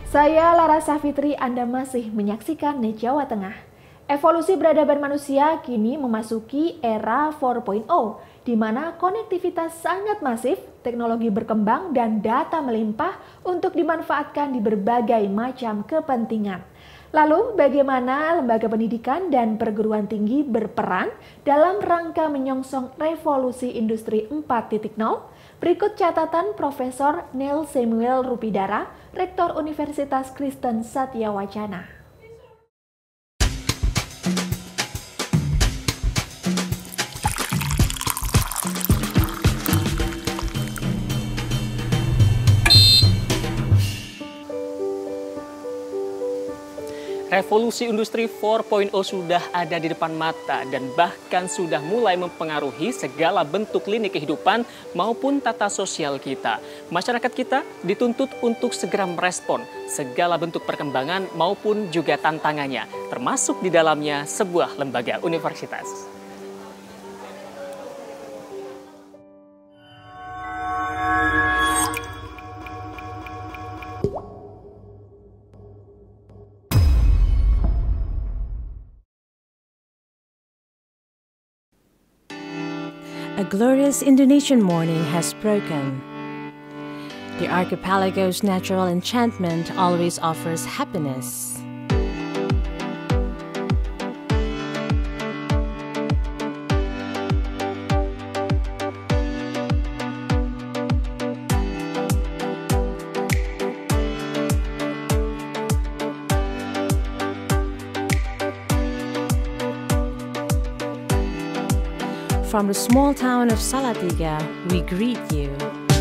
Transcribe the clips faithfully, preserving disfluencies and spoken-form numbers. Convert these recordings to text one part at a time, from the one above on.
Saya Lara Safitri, Anda masih menyaksikan Net Jawa Tengah. Evolusi peradaban manusia kini memasuki era empat titik nol, di mana konektivitas sangat masif, teknologi berkembang, dan data melimpah untuk dimanfaatkan di berbagai macam kepentingan. Lalu, bagaimana lembaga pendidikan dan perguruan tinggi berperan dalam rangka menyongsong revolusi industri empat titik nol? Berikut catatan Profesor Neil Samuel Rupidara, Rektor Universitas Kristen Satya Wacana. Revolusi industri empat titik nol sudah ada di depan mata dan bahkan sudah mulai mempengaruhi segala bentuk lini kehidupan maupun tata sosial kita. Masyarakat kita dituntut untuk segera merespon segala bentuk perkembangan maupun juga tantangannya, termasuk di dalamnya sebuah lembaga universitas. A glorious Indonesian morning has broken. The archipelago's natural enchantment always offers happiness. From the small town of Salatiga, we greet you.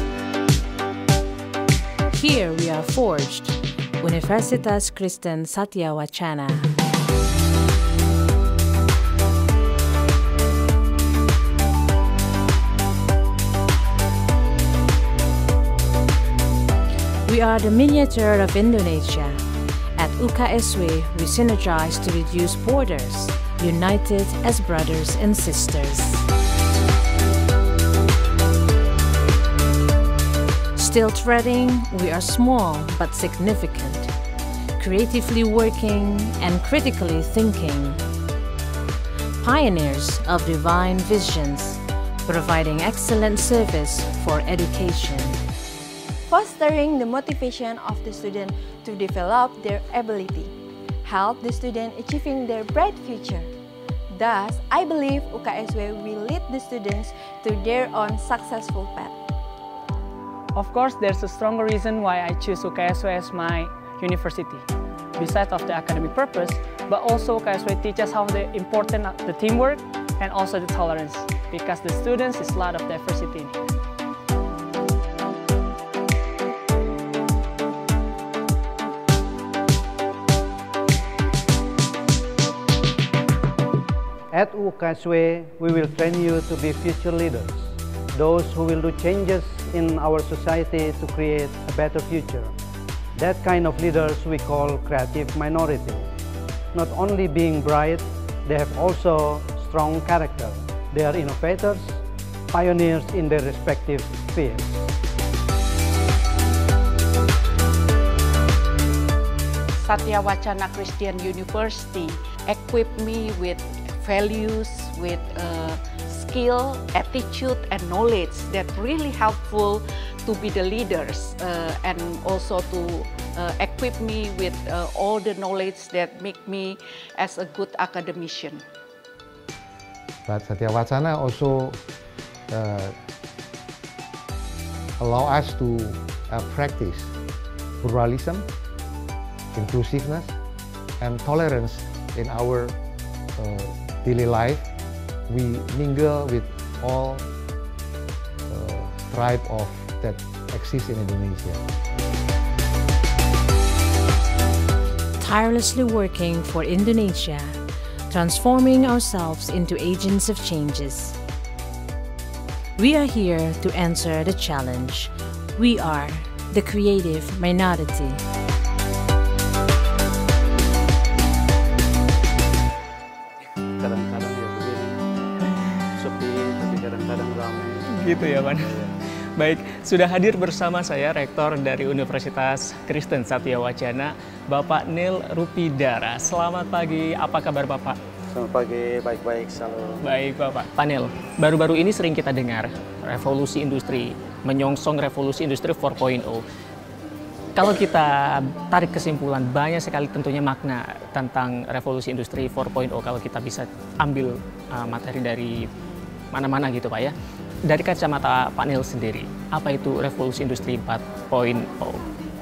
Here we are forged, Universitas Kristen Satya Wacana. We are the miniature of Indonesia. At U K S W, we synergize to reduce borders, united as brothers and sisters. Still treading, we are small but significant, creatively working and critically thinking. Pioneers of divine visions, providing excellent service for education. Fostering the motivation of the student to develop their ability, help the student achieving their bright future. Thus, I believe U K S W will lead the students to their own successful path. Of course, there's a stronger reason why I choose U K S W as my university. Besides of the academic purpose, but also U K S W teaches how the important the teamwork and also the tolerance, because the students is a lot of diversity. At U K S W, we will train you to be future leaders, those who will do changes in our society to create a better future. That kind of leaders we call creative minority. Not only being bright, they have also strong character. They are innovators, pioneers in their respective fields. Satya Wacana Christian University equipped me with values, with uh, skill, attitude, and knowledge that really helpful to be the leaders uh, and also to uh, equip me with uh, all the knowledge that make me as a good academician. But Satya Wacana also uh, allow us to uh, practice pluralism, inclusiveness, and tolerance in our uh, daily life. We mingle with all uh, tribe of that exist in Indonesia. Tirelessly working for Indonesia, transforming ourselves into agents of changes. We are here to answer the challenge. We are the creative minority. Kadang-kadang ya begini, sepi, tapi kadang-kadang ramai. Gitu ya, Pan? Baik, sudah hadir bersama saya Rektor dari Universitas Kristen Satya Wacana, Bapak Nil Rupidara. Selamat pagi, apa kabar Bapak? Selamat pagi, baik-baik selalu. Baik Bapak. Pak Nil, baru-baru ini sering kita dengar revolusi industri, menyongsong revolusi industri empat titik nol. Kalau kita tarik kesimpulan, banyak sekali tentunya makna tentang revolusi industri empat titik nol kalau kita bisa ambil uh, materi dari mana-mana gitu Pak ya. Dari kacamata Pak Nil sendiri, apa itu revolusi industri empat titik nol?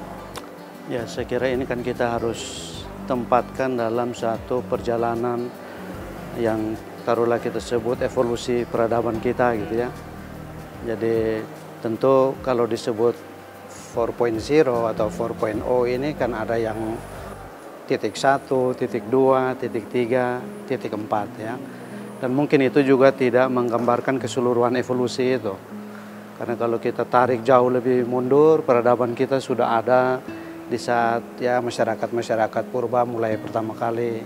Ya, saya kira ini kan kita harus tempatkan dalam satu perjalanan yang taruhlah kita sebut evolusi peradaban kita gitu ya. Jadi tentu kalau disebut empat titik nol atau empat titik nol ini kan ada yang titik satu, titik dua, titik tiga, titik empat ya. Dan mungkin itu juga tidak menggambarkan keseluruhan evolusi itu. Karena kalau kita tarik jauh lebih mundur, peradaban kita sudah ada di saat ya masyarakat-masyarakat purba mulai pertama kali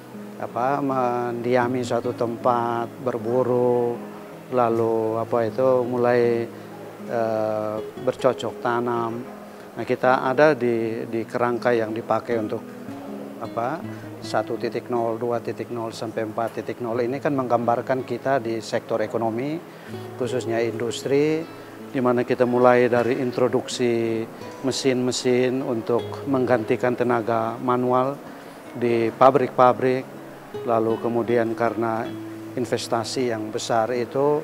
apa mendiami suatu tempat, berburu, lalu apa itu mulai e, bercocok tanam. Nah, kita ada di di kerangka yang dipakai untuk apa satu titik nol, dua titik nol sampai empat titik nol ini kan menggambarkan kita di sektor ekonomi, khususnya industri, di mana kita mulai dari introduksi mesin-mesin untuk menggantikan tenaga manual di pabrik-pabrik, lalu kemudian karena investasi yang besar itu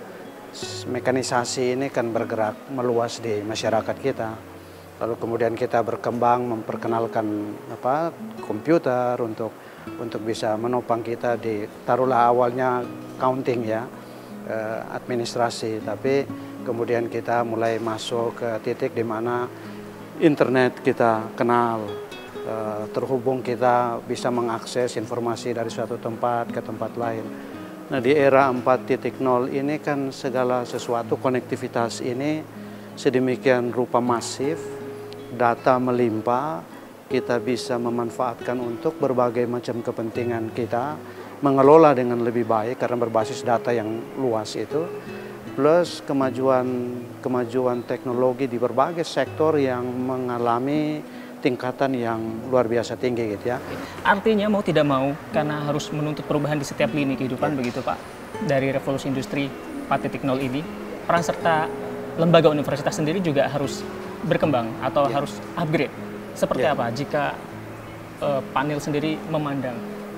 mekanisasi ini kan bergerak meluas di masyarakat kita. Lalu kemudian kita berkembang memperkenalkan apa komputer untuk untuk bisa menopang kita di taruhlah awalnya accounting ya, eh, administrasi, tapi kemudian kita mulai masuk ke titik di mana internet kita kenal, eh, terhubung kita bisa mengakses informasi dari suatu tempat ke tempat lain. Nah, di era empat titik nol ini kan segala sesuatu konektivitas ini sedemikian rupa masif, data melimpah, kita bisa memanfaatkan untuk berbagai macam kepentingan kita, mengelola dengan lebih baik karena berbasis data yang luas itu, plus kemajuan kemajuan teknologi di berbagai sektor yang mengalami tingkatan yang luar biasa tinggi gitu ya. Artinya mau tidak mau karena harus menuntut perubahan di setiap lini kehidupan ya. Begitu Pak. Dari revolusi industri empat titik nol ini, peran serta lembaga universitas sendiri juga harus berkembang atau ya. Harus upgrade. Seperti ya. Apa jika uh, panel sendiri memandang?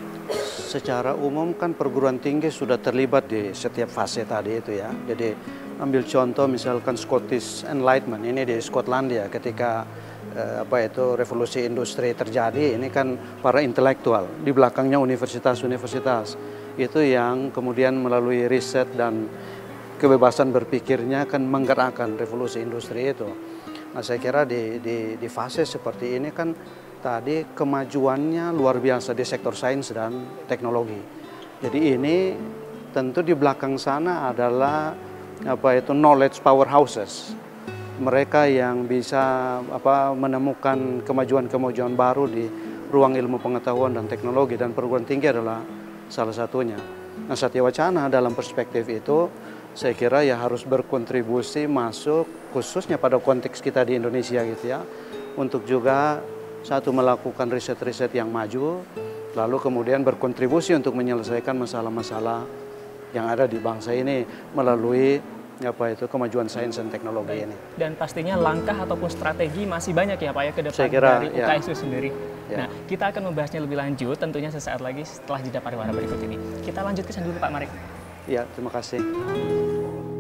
Secara umum kan perguruan tinggi sudah terlibat di setiap fase tadi itu ya. Jadi ambil contoh misalkan Scottish Enlightenment ini di Skotlandia ketika uh, apa itu revolusi industri terjadi, ini kan para intelektual di belakangnya universitas-universitas itu yang kemudian melalui riset dan kebebasan berpikirnya kan menggerakkan revolusi industri itu. Nah, saya kira di, di, di fase seperti ini kan tadi kemajuannya luar biasa di sektor sains dan teknologi. Jadi ini tentu di belakang sana adalah apa itu knowledge powerhouses. Mereka yang bisa apa menemukan kemajuan-kemajuan baru di ruang ilmu pengetahuan dan teknologi, dan perguruan tinggi adalah salah satunya. Nah, Satya Wacana dalam perspektif itu saya kira ya harus berkontribusi masuk khususnya pada konteks kita di Indonesia gitu ya, untuk juga satu melakukan riset-riset yang maju, lalu kemudian berkontribusi untuk menyelesaikan masalah-masalah yang ada di bangsa ini melalui apa itu kemajuan sains dan teknologi ini. Dan pastinya langkah ataupun strategi masih banyak ya Pak ya ke depan saya kira, dari U K S W ya. Sendiri. Ya. Nah, kita akan membahasnya lebih lanjut tentunya sesaat lagi setelah jeda pariwara berikut ini. Kita lanjut ke sana dulu Pak, mari. Ya, terima kasih.